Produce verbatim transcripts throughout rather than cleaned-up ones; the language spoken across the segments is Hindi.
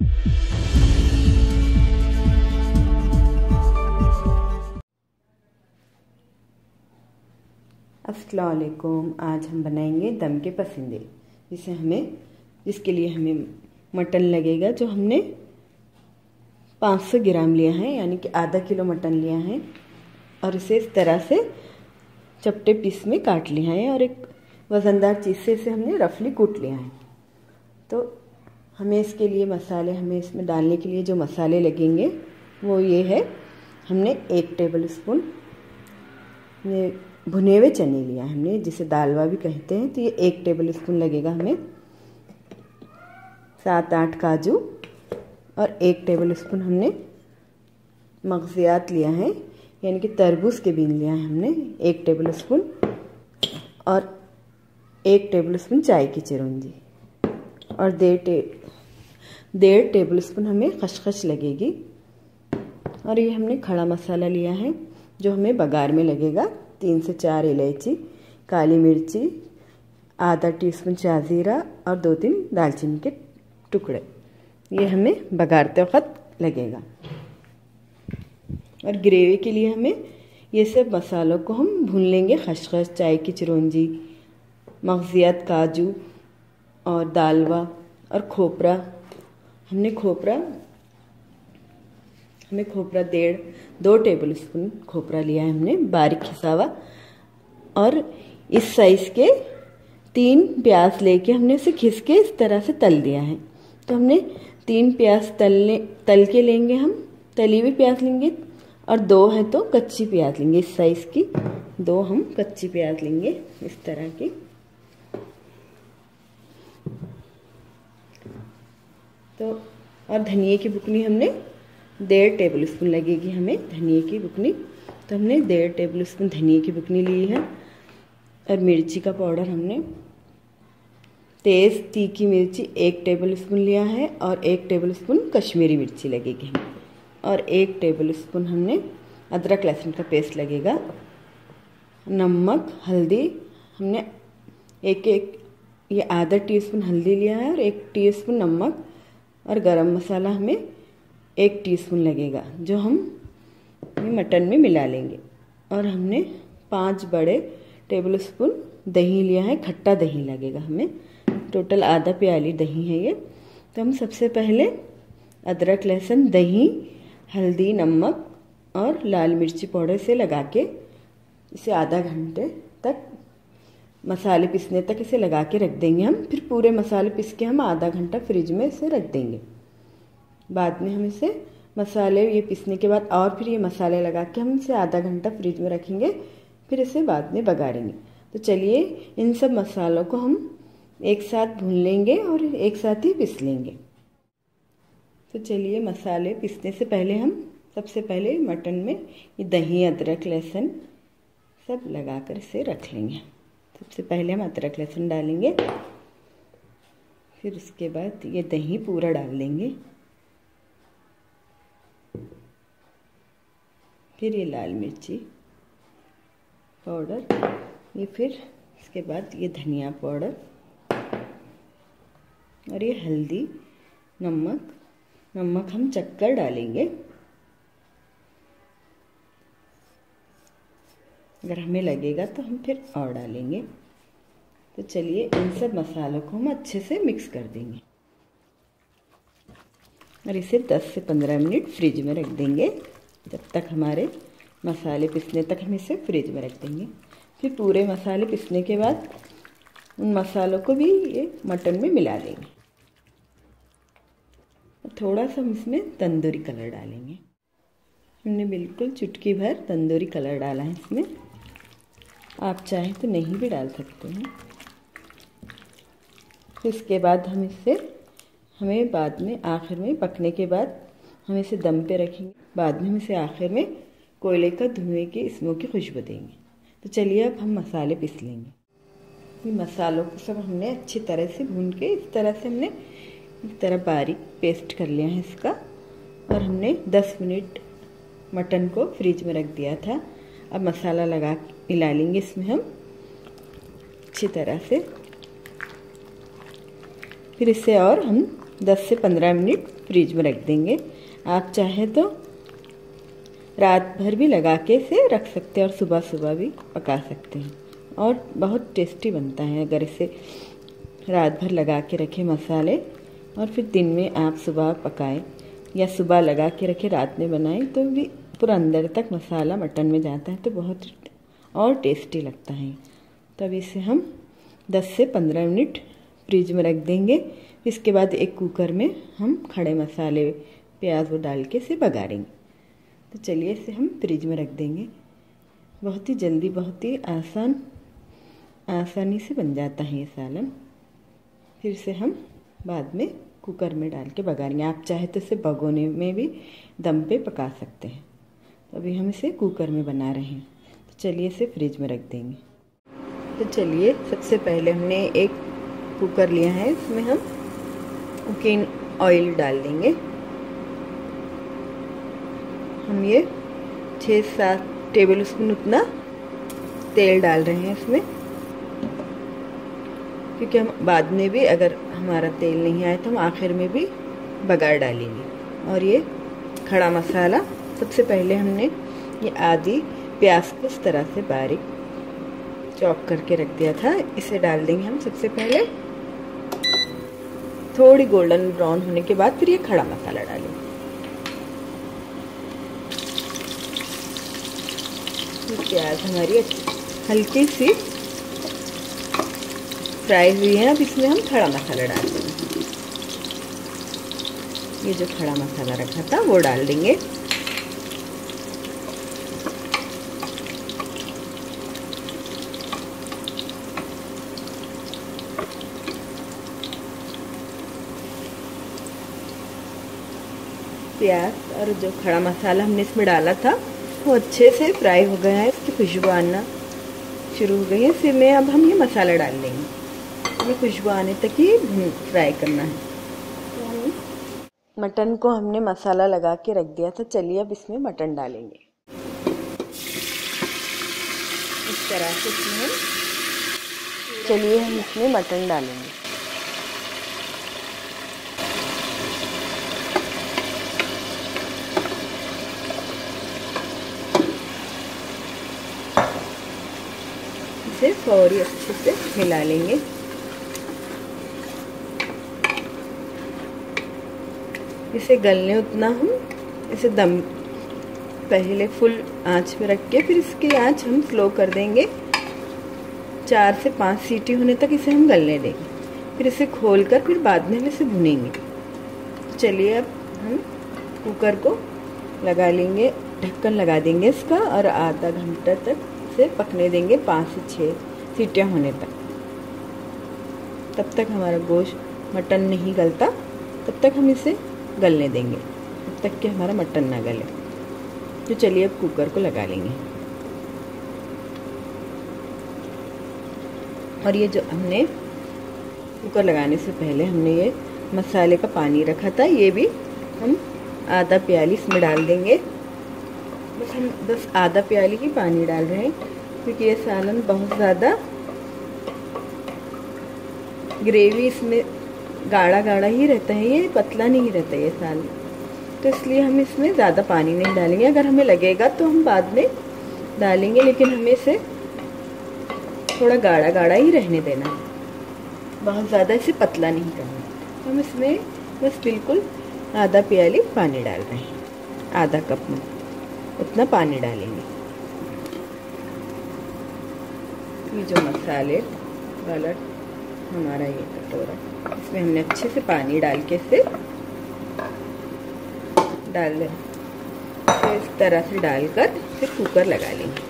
अस्सलाम वालेकुम। आज हम बनाएंगे दम के पसंदे, जिसे हमें जिसके लिए हमें मटन लगेगा, जो हमने पाँच सौ ग्राम लिया है, यानी कि आधा किलो मटन लिया है। और इसे इस तरह से चपटे पीस में काट लिया है और एक वज़नदार चीज़ से इसे हमने रफली कूट लिया है। तो हमें इसके लिए मसाले, हमें इसमें डालने के लिए जो मसाले लगेंगे वो ये है। हमने एक टेबल स्पून ये भुने हुए चने लिया है हमने, जिसे दालवा भी कहते हैं, तो ये एक टेबल स्पून लगेगा हमें। सात आठ काजू और एक टेबल स्पून हमने मगजियात लिया है, यानी कि तरबूज के बीन लिया है हमने एक टेबल स्पून। और एक टेबल स्पून चाय की चिरौंजी और डेढ़ टे डेढ़ टेबल स्पून हमें खसखस लगेगी। और ये हमने खड़ा मसाला लिया है जो हमें बघार में लगेगा। तीन से चार इलायची, काली मिर्ची, आधा टीस्पून शाहजीरा और दो तीन दालचीनी के टुकड़े, ये हमें बघारते वक्त लगेगा। और ग्रेवी के लिए हमें ये सब मसालों को हम भून लेंगे। खसखस, चाय की चिरौंजी, मगजियात, काजू और दालवा और खोपरा। हमने खोपरा हमें खोपरा डेढ़ दो टेबल स्पून खोपरा लिया है हमने, बारीक खिसा हुआ। और इस साइज़ के तीन प्याज लेके हमने उसे खिस के इस तरह से तल दिया है। तो हमने तीन प्याज तलने तल के लेंगे, हम तली हुई प्याज लेंगे, और दो है तो कच्ची प्याज लेंगे। इस साइज़ की दो हम कच्ची प्याज लेंगे, इस तरह की। तो और धनिए की बुकनी हमने डेढ़ टेबल स्पून लगेगी हमें धनिए की बुकनी। तो हमने डेढ़ टेबल स्पून धनिए की बुकनी ली है। और मिर्ची का पाउडर हमने तेज़ तीखी मिर्ची एक टेबल स्पून लिया है और एक टेबल स्पून कश्मीरी मिर्ची लगेगी हमें। और एक टेबल स्पून हमने अदरक लहसुन का पेस्ट लगेगा। नमक, हल्दी हमने एक एक ये आधा टीस्पून हल्दी लिया है और एक टीस्पून नमक। और गरम मसाला हमें एक टीस्पून लगेगा, जो हम मटन में मिला लेंगे। और हमने पांच बड़े टेबल स्पून दही लिया है, खट्टा दही लगेगा हमें। टोटल आधा प्याली दही है ये। तो हम सबसे पहले अदरक लहसुन, दही, हल्दी, नमक और लाल मिर्ची पाउडर से लगा के इसे आधा घंटे तक, मसाले पिसने तक इसे लगा के रख देंगे हम। फिर पूरे मसाले पिस के हम आधा घंटा फ्रिज में इसे रख देंगे। बाद में हम इसे मसाले ये पिसने के बाद और फिर ये मसाले लगा के हम इसे आधा घंटा फ्रिज में रखेंगे। फिर इसे बाद में बघारेंगे। तो चलिए इन सब मसालों को हम एक साथ भून लेंगे और एक साथ ही पिस लेंगे। तो चलिए मसाले पिसने से पहले हम सबसे पहले मटन में ये दही, अदरक, लहसुन सब लगा कर इसे रख लेंगे। सबसे पहले हम अदरक लहसुन डालेंगे, फिर उसके बाद ये दही पूरा डाल देंगे, फिर ये लाल मिर्ची पाउडर, ये फिर इसके बाद ये धनिया पाउडर और ये हल्दी, नमक नमक हम चक्कर डालेंगे। अगर हमें लगेगा तो हम फिर और डालेंगे। तो चलिए इन सब मसालों को हम अच्छे से मिक्स कर देंगे और इसे दस से पंद्रह मिनट फ्रिज में रख देंगे। जब तक हमारे मसाले पिसने तक हम इसे फ्रिज में रख देंगे। फिर पूरे मसाले पिसने के बाद उन मसालों को भी ये मटन में मिला देंगे। थोड़ा सा हम इसमें तंदूरी कलर डालेंगे। हमने बिल्कुल चुटकी भर तंदूरी कलर डाला है इसमें, आप चाहें तो नहीं भी डाल सकते हैं। फिर इसके बाद हम इसे हमें बाद में आखिर में पकने के बाद हम इसे दम पे रखेंगे। बाद में हम इसे आखिर में कोयले का धुएं की स्मोक की खुशबू देंगे। तो चलिए अब हम मसाले पीस लेंगे। ये मसालों को सब हमने अच्छी तरह से भून के इस तरह से हमने इस तरह बारीक पेस्ट कर लिया है इसका। और हमने दस मिनट मटन को फ्रिज में रख दिया था। अब मसाला लगा मिला लेंगे इसमें हम अच्छी तरह से। फिर इसे और हम दस से पंद्रह मिनट फ्रिज में रख देंगे। आप चाहे तो रात भर भी लगा के इसे रख सकते हैं और सुबह सुबह भी पका सकते हैं और बहुत टेस्टी बनता है। अगर इसे रात भर लगा के रखें मसाले और फिर दिन में आप सुबह पकाएं या सुबह लगा के रखें रात में बनाएं तो भी पूरा अंदर तक मसाला मटन में जाता है तो बहुत और टेस्टी लगता है। तब इसे हम दस से पंद्रह मिनट फ्रिज में रख देंगे। इसके बाद एक कुकर में हम खड़े मसाले प्याज वो डाल के इसे बघारेंगे। तो चलिए इसे हम फ्रिज में रख देंगे। बहुत ही जल्दी बहुत ही आसान आसानी से बन जाता है ये सालन। फिर से हम बाद में कुकर में डाल के बघारेंगे। आप चाहे तो इसे भगोने में भी दम पे पका सकते हैं। तो अभी हम इसे कुकर में बना रहे हैं तो चलिए इसे फ्रिज में रख देंगे। तो चलिए सबसे पहले हमने एक कुकर लिया है, इसमें हम कुकिंग ऑयल डाल देंगे। हम ये छः सात टेबल स्पून उतना तेल डाल रहे हैं इसमें, क्योंकि हम बाद में भी अगर हमारा तेल नहीं आए तो हम आखिर में भी बघार डालेंगे। और ये खड़ा मसाला सबसे पहले हमने ये आधी प्याज को इस तरह से बारीक चॉप करके रख दिया था, इसे डाल देंगे हम सबसे पहले। थोड़ी गोल्डन ब्राउन होने के बाद फिर ये खड़ा मसाला डालेंगे। प्याज हमारी हल्की सी फ्राई हुई है। अब इसमें हम खड़ा मसाला डाल देंगे। ये जो खड़ा मसाला रखा था वो डाल देंगे। प्याज और जो खड़ा मसाला हमने इसमें डाला था वो अच्छे से फ्राई हो गया है, इसकी खुशबू आना शुरू हो गई है। फिर में अब हम ये मसाला डाल देंगे। ये खुशबू आने तक ही फ्राई करना है। तो हम मटन को हमने मसाला लगा के रख दिया था। चलिए अब इसमें मटन डालेंगे। इस तरह से इसमें चलिए हम इसमें मटन डालेंगे। इसे फौरी अच्छे से मिला लेंगे। इसे गलने उतना हम इसे दम पहले फुल आंच पे रख के फिर इसकी आंच हम स्लो कर देंगे। चार से पाँच सीटी होने तक इसे हम गलने देंगे। फिर इसे खोलकर फिर बाद में हम इसे भुनेंगे। चलिए अब हम कुकर को लगा लेंगे, ढक्कन लगा देंगे इसका और आधा घंटा तक इसे पकने देंगे, पाँच से छः सीटियाँ होने तक। तब तक हमारा गोश्त मटन नहीं गलता, तब तक हम इसे गलने देंगे, तब तक कि हमारा मटन ना गले। तो चलिए अब कुकर को लगा लेंगे। और ये जो हमने कुकर लगाने से पहले हमने ये मसाले का पानी रखा था, ये भी हम आधा प्याली इसमें डाल देंगे। बस हम बस आधा प्याली ही पानी डाल रहे हैं, क्योंकि ये सालन बहुत ज़्यादा ग्रेवी इसमें गाढ़ा गाढ़ा ही रहता है, ये पतला नहीं रहता ये सालन। तो इसलिए हम इसमें ज़्यादा पानी नहीं डालेंगे। अगर हमें लगेगा तो हम बाद में डालेंगे, लेकिन हमें इसे थोड़ा गाढ़ा गाढ़ा ही रहने देना है, बहुत ज़्यादा इसे पतला नहीं करना। हम इसमें बस बिल्कुल आधा प्याली पानी डाल रहे हैं, आधा कप में उतना पानी डालेंगे। ये जो मसाले वाला हमारा ये कटोरा, इसमें हमने अच्छे से पानी डाल के इसे डाल दें। फिर इस तरह से डालकर फिर कुकर लगा लेंगे।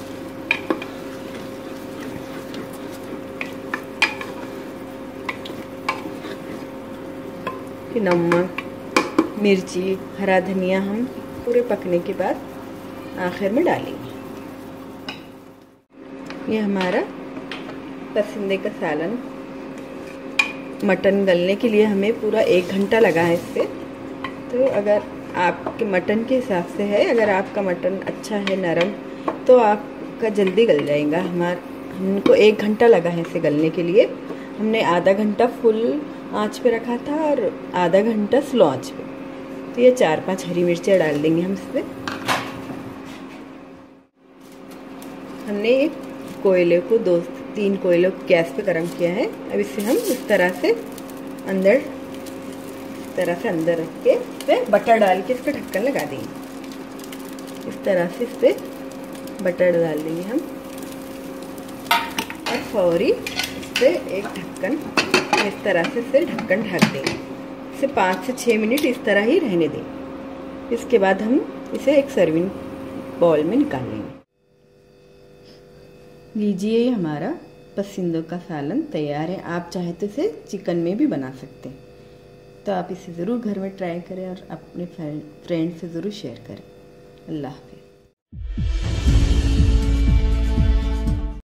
फिर नमक, मिर्ची, हरा धनिया हम पूरे पकने के बाद आखिर में डालेंगे। ये हमारा पसंदे का सालन मटन गलने के लिए हमें पूरा एक घंटा लगा है इससे। तो अगर आपके मटन के हिसाब से है, अगर आपका मटन अच्छा है नरम, तो आपका जल्दी गल जाएगा। हमारा हमको एक घंटा लगा है इसे गलने के लिए। हमने आधा घंटा फुल आंच पे रखा था और आधा घंटा स्लो आंच पे। तो ये चार पांच हरी मिर्चियाँ डाल देंगे हम इसमें। हमने ये कोयले को दो तीन कोयले को गैस पे गरम किया है। अब इसे हम इस तरह से अंदर इस तरह से अंदर रख के इस पर बटर डाल के इस पर ढक्कन लगा देंगे। इस तरह से इस पर बटर डाल देंगे हम और फौरी इस पर एक ढक्कन इस तरह से इसे ढक्कन ढक देंगे। इसे पाँच से छः मिनट इस तरह ही रहने देंगे। इसके बाद हम इसे एक सर्विंग बाउल में निकाल लेंगे। लीजिए, हमारा पसंदों का सालन तैयार है। आप चाहे तो इसे चिकन में भी बना सकते हैं। तो आप इसे ज़रूर घर में ट्राई करें और अपने फ्रेंड से ज़रूर शेयर करें। अल्लाह हाफ़िज़।